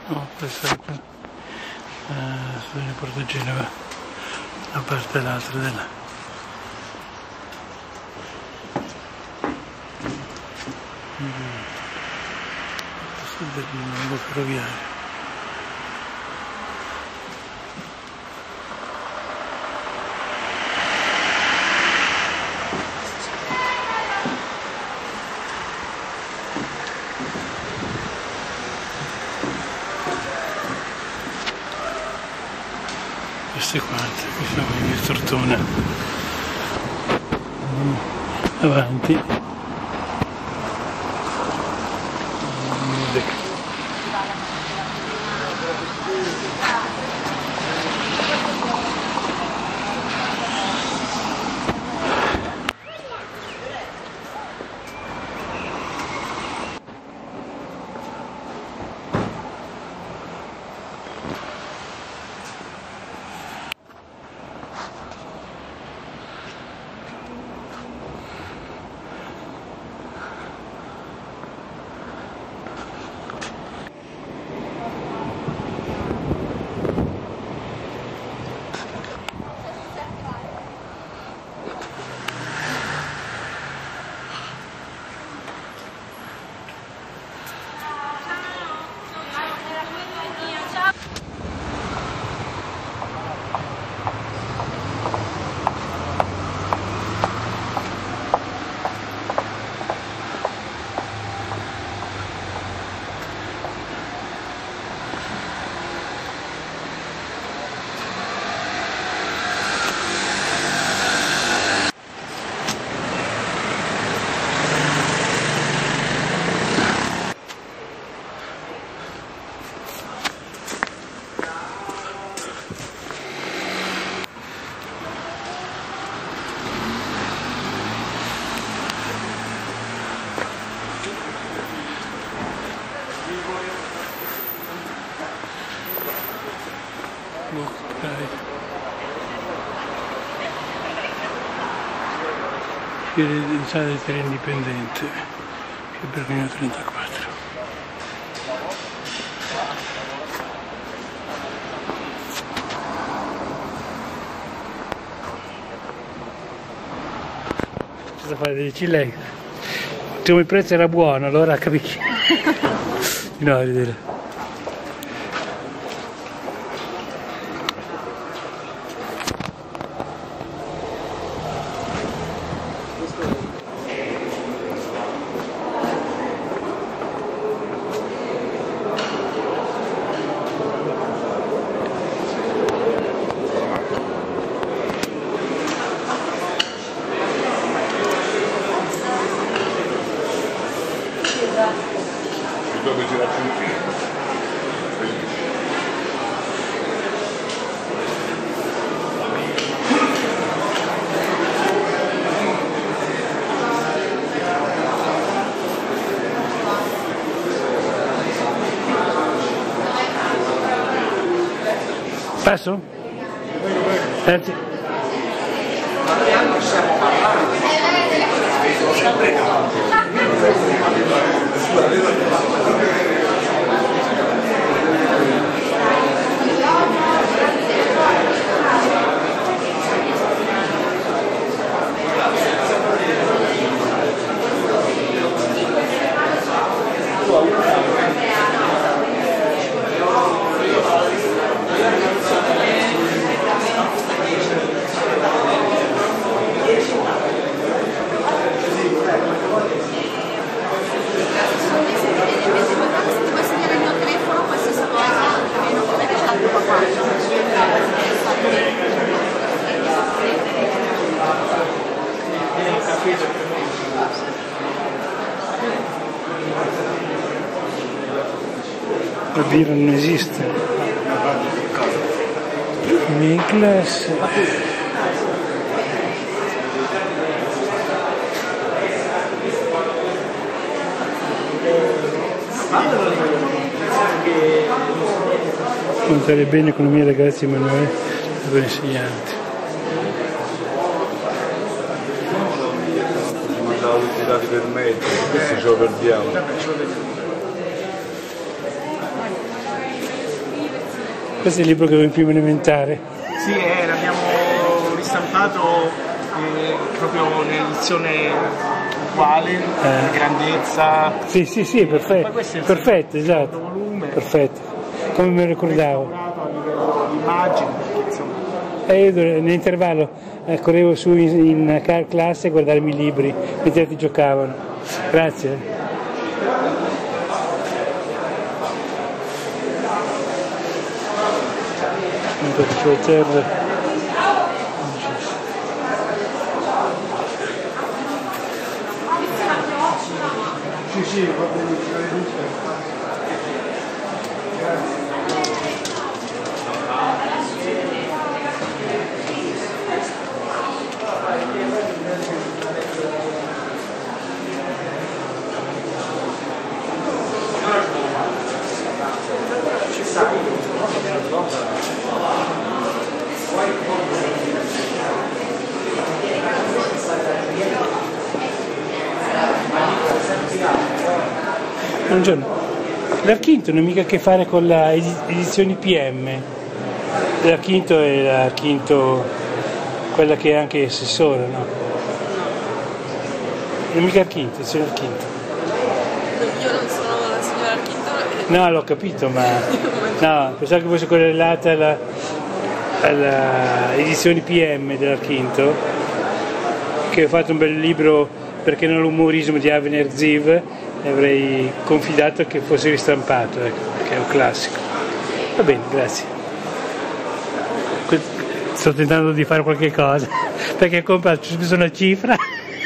No, questa è quella. Porto Genova, una parte e l'altra della. Questo è del nuovo ferroviario. Queste quante, qui siamo in via Tortona, avanti, Fiera di Terra Indipendente, che è Berlino 34. Cosa fare? Dici lei? Come il prezzo era buono, allora capisci? No, a vedere. Dove girarci un film. Passo? Grazie. La birra non esiste. Niklas. Contare bene economia ragazzi Emanuele, due insegnanti. Mandavo tutti i dati per metro, questi ce lo perdiamo. Questo è il libro che avevo in prima elementare. Sì, l'abbiamo ristampato proprio nell'edizione uguale, la grandezza. Sì, perfetto. Perfetto, esatto. Volume. Perfetto. Come me lo ricordavo. A livello di immagini, perché insomma. Io nell'intervallo correvo su in classe a guardarmi i libri mentre altri giocavano. Grazie. Sulla terra. Sì, va bene. Buongiorno. L'Archinto non ha mica a che fare con le edizioni PM. L'Archinto è l'Archinto, quella che è anche assessore, no? Non mica Archinto, è signor Archinto. Io non sono la signora Archinto. No, l'ho capito, ma no, pensavo che fosse correlata alla edizioni PM dell'Archinto, che ho fatto un bel libro perché non l'umorismo di Avner Ziv, e avrei confidato che fosse ristampato, ecco, perché è un classico. Va bene, grazie. Sto tentando di fare qualche cosa, perché ho comprato una cifra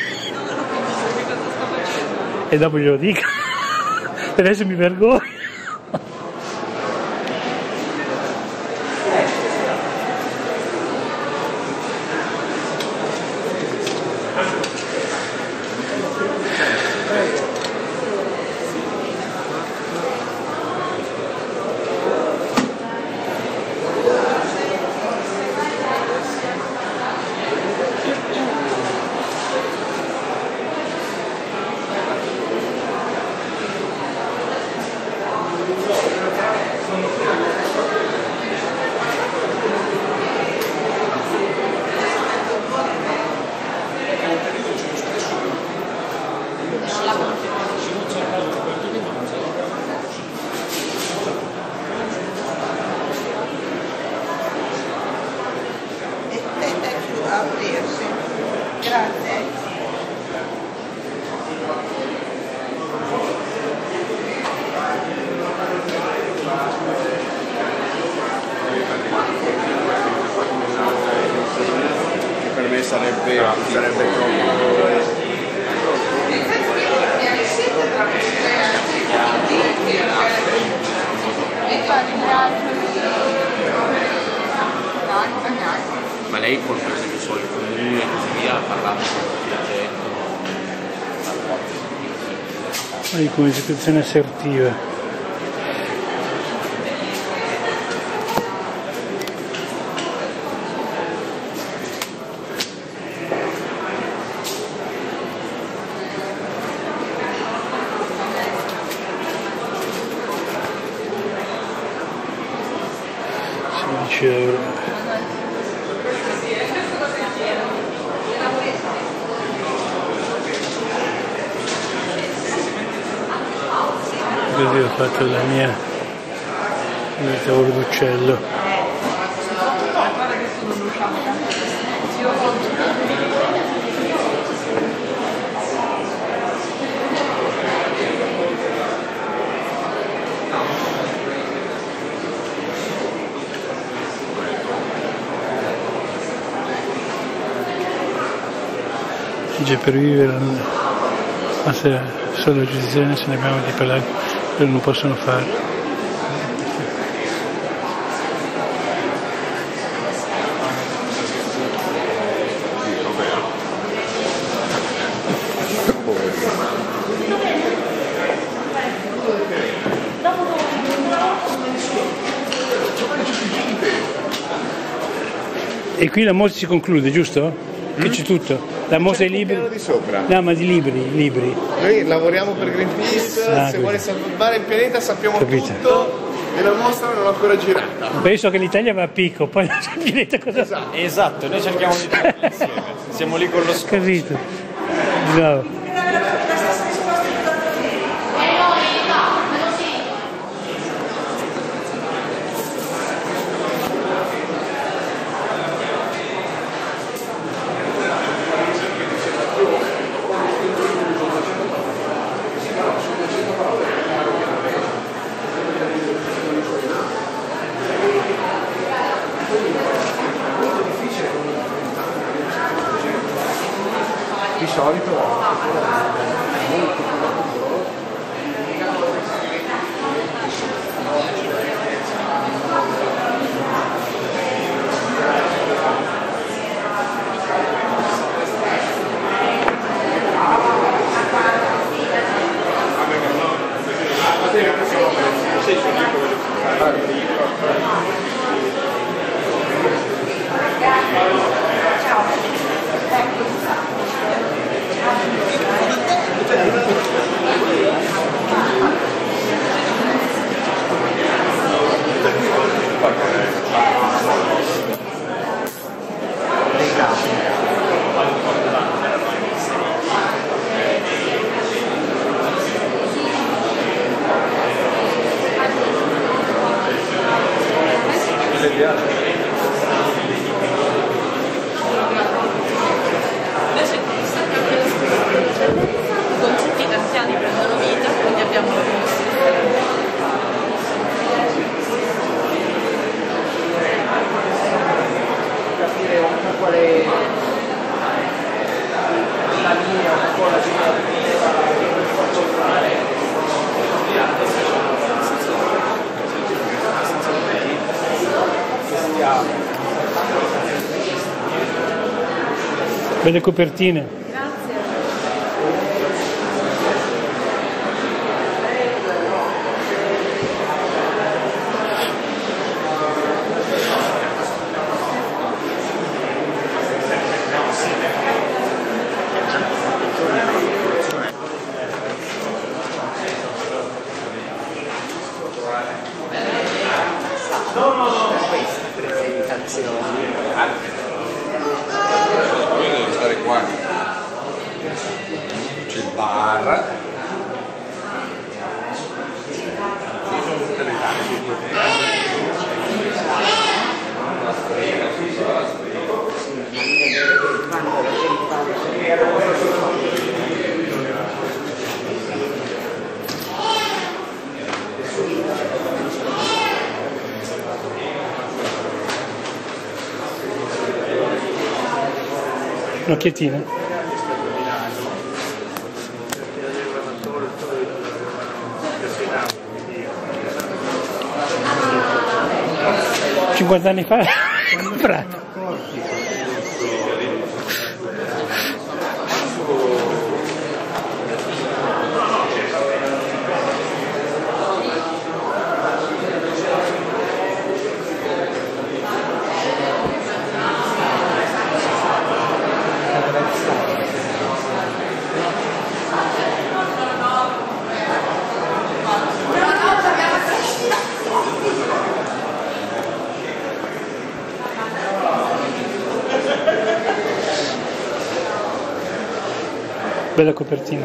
e dopo glielo dico, adesso mi vergogno. Per me sarebbe troppo. Ma lei con per esempio i suoi comuni e così via ha parlato con il progetto? Di comunicazione assertiva. €16. Così ho fatto la mia tavolo d'uccello. Per vivere, ma se solo decisione se ne abbiamo di parlare, loro non possono farlo. E qui la mostra si conclude, giusto? Che c'è tutto? La mostra è libri? Di sopra. No, ma di libri. Noi lavoriamo per Greenpeace, se vuole salvare il pianeta sappiamo Capito. tutto, e la mostra non l'ho ancora girata. Penso che l'Italia va a picco, poi non sapete cosa. Esatto, noi cerchiamo di farlo insieme. Siamo lì con lo scotch. Capito? Bravo. Di solito Invece i concetti kantiani prendono vita, quindi abbiamo la capire un po' qual è la linea, un po' la Belle copertine. Devi stare qua, c'è il bar, Un'occhiettina. Sì. 50 anni fa comprato. Bella copertina.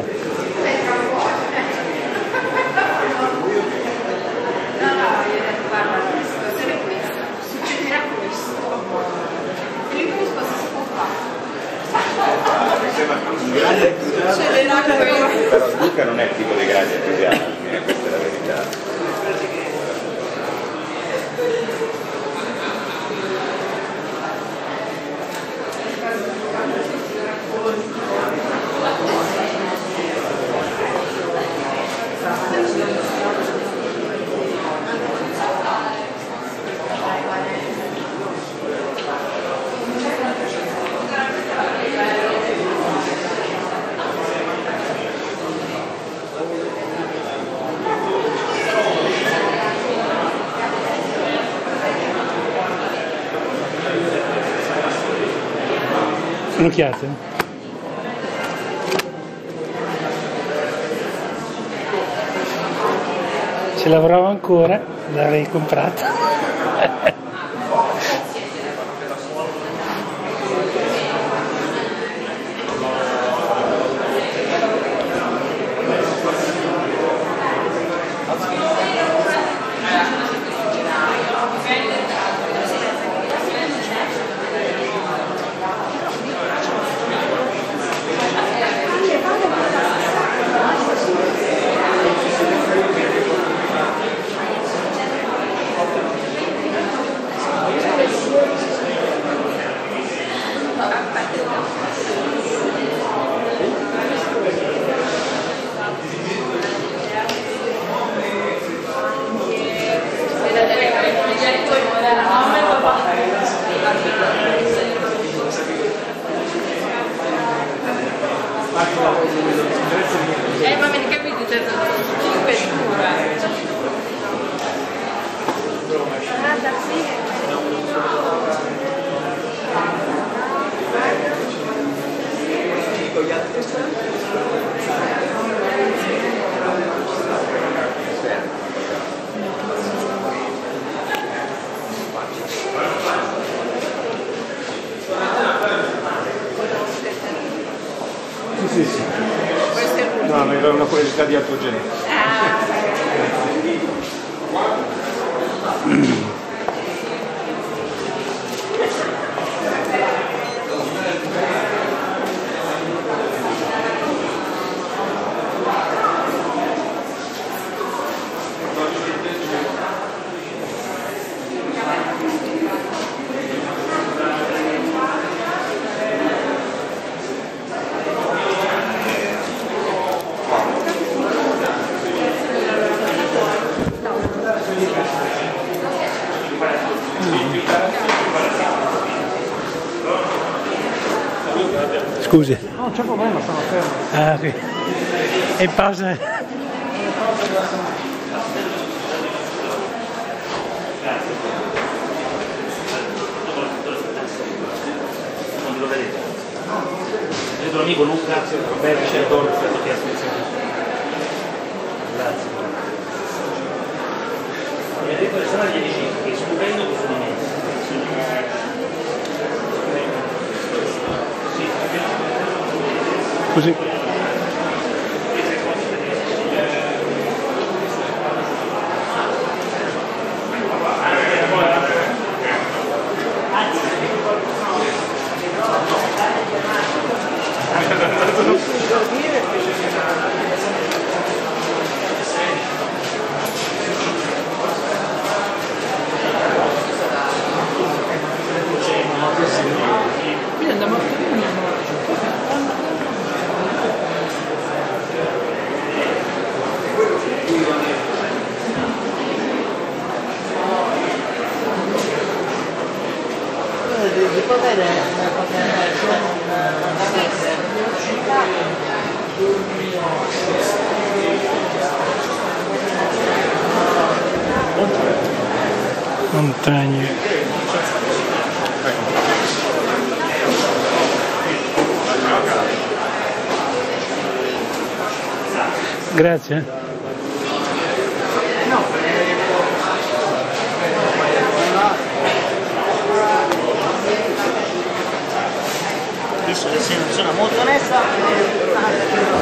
però Luca non è il tipo dei grandi entusiasmi, questa è la verità. Un'occhiata. Se lavorava ancora. l'avrei comprata. Ma me ne capite, c'è Sì, sì. No, ma era una curiosità di altro genere. Scusi. No, c'è problema, sono fermo. Ah, qui. E pausa. Non lo vedete. Vedo l'amico Luca, Roberto, c'è il dono, grazie. Mi ha detto che sono agli 10, che stupendo questo momento. Così. Montagne. Grazie. Visto che sei una persona molto onesta,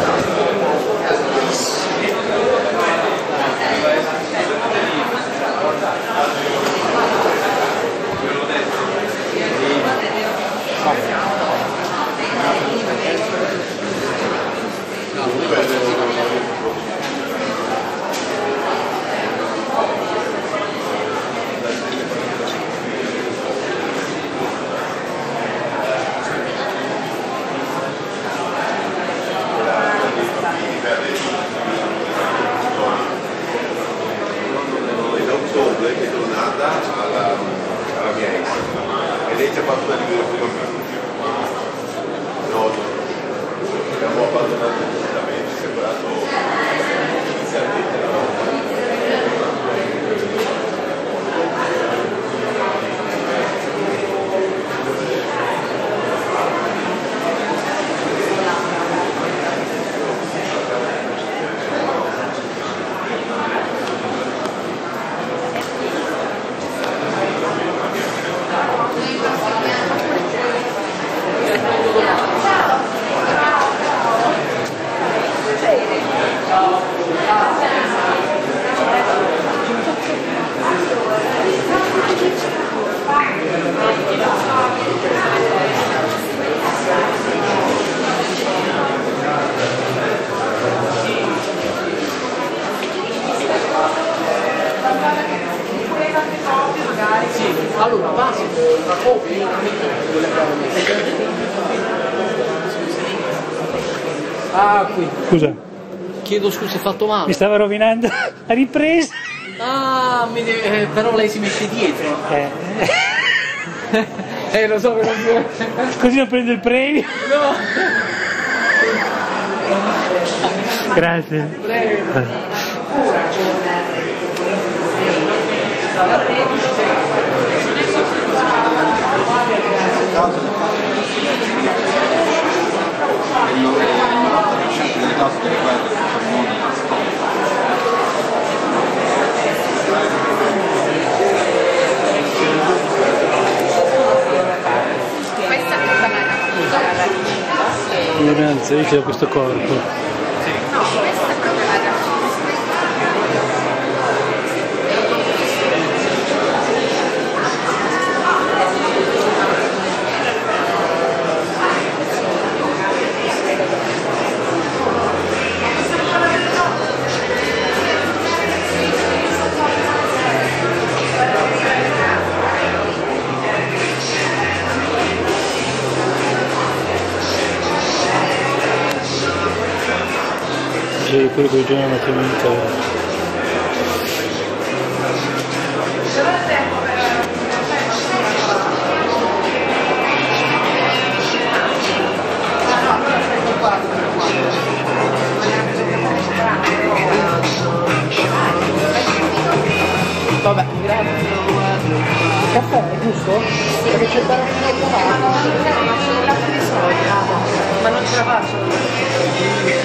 alla mia ex e lei ci ha fatto una riunione con me. No, abbiamo abbandonato completamente, separato inizialmente la roba. Allora, base, la copia, ah, qui. Scusa, Chiedo scusa, hai fatto male. mi stava rovinando la ripresa. Ah, però lei si mette dietro. Lo so che non può. Così non prendo il premio. No. Grazie. Prego. Il 90% delle cose che riguardano il mondo della storia. Questa è tutta la Ignoranza, io ho questo corpo. No, questa è proprio la C'è quello che già non è Vabbè, grazie. Caffè, giusto? Perché c'è il barattino ma non ce la faccio.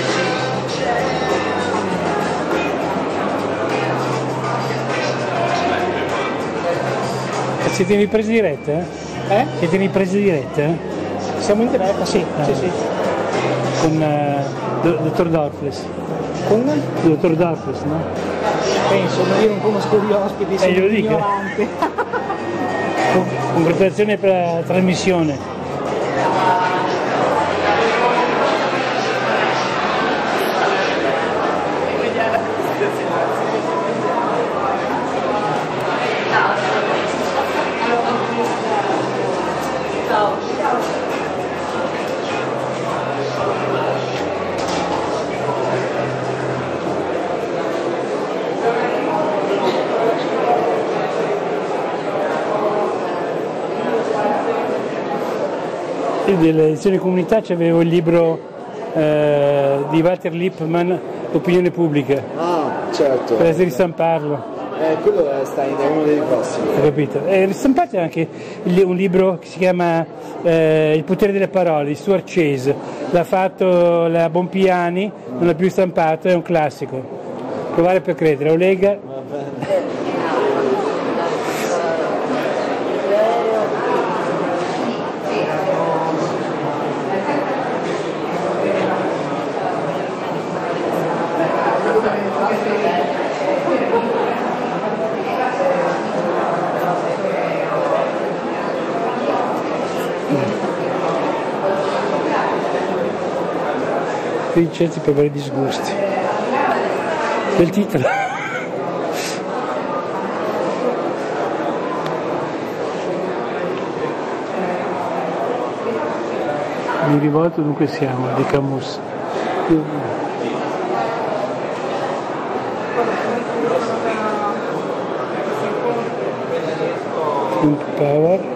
Siete in ripresa diretta? Siete in ripresa diretta? Siamo in diretta? Sì, sì, sì. Con dottor Dorfles. Con? Dottor Dorfles, no? Penso, ma io non conosco gli ospiti, sono glielo dica. ignorante. Congratulazioni per la trasmissione. Io dell'edizione comunità c'avevo il libro di Walter Lippmann, L'opinione pubblica, Ah, certo. per ristamparlo. Quello è uno dei prossimi. Ho capito. Ristampato anche un libro che si chiama Il potere delle parole di Stuart Chase, l'ha fatto la Bompiani, non l'ha più stampato, è un classico. Provare per credere, o Lega. Vincenzi per vari disgusti del titolo. Mi rivolto dunque siamo di Camus. Un power.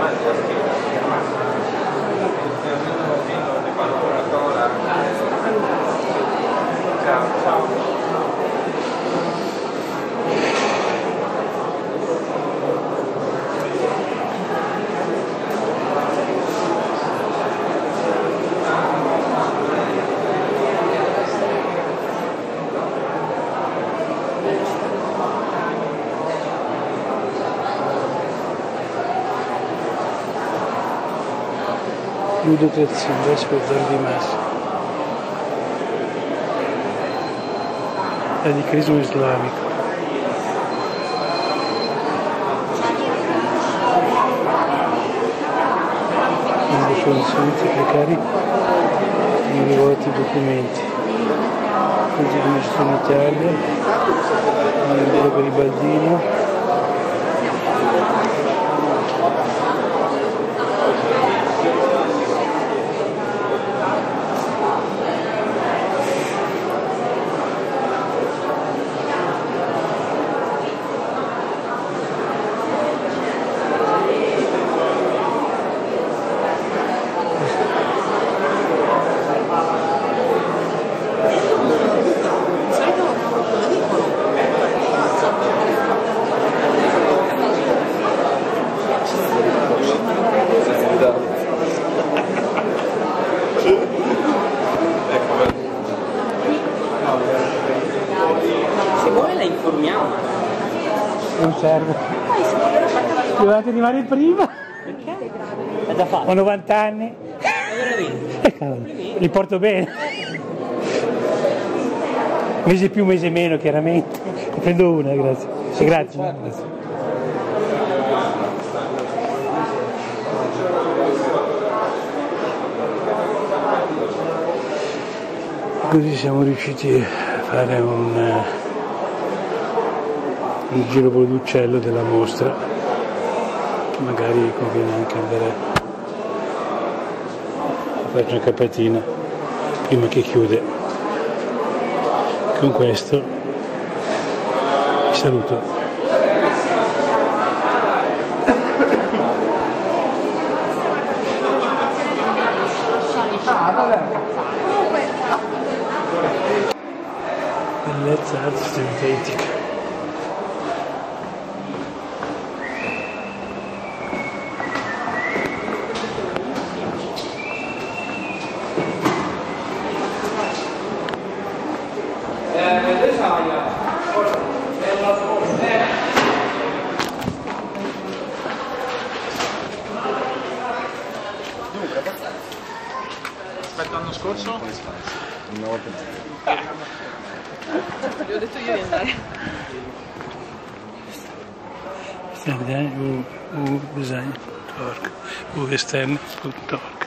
Ludotrazione, adesso per dare di massa. Radicalismo islamico. Quando sono servizi precari, mi rivolti i documenti. Legge come ci sono in Italia, un libro garibaldino. Non serve. Dovete arrivare prima. Perché? È da fare. Ho 90 anni. Li porto bene. Mese più, mese meno, chiaramente. Ne prendo una, grazie. Grazie. Grazie. Così siamo riusciti a fare un giro con l'uccello della mostra, magari conviene anche andare a fare una capatina prima che chiude. Con questo vi saluto. Bellezza arte sintetica. Aspetta, l'anno scorso? Una volta. Gli ho detto io di andare. Design.org, uestern.org.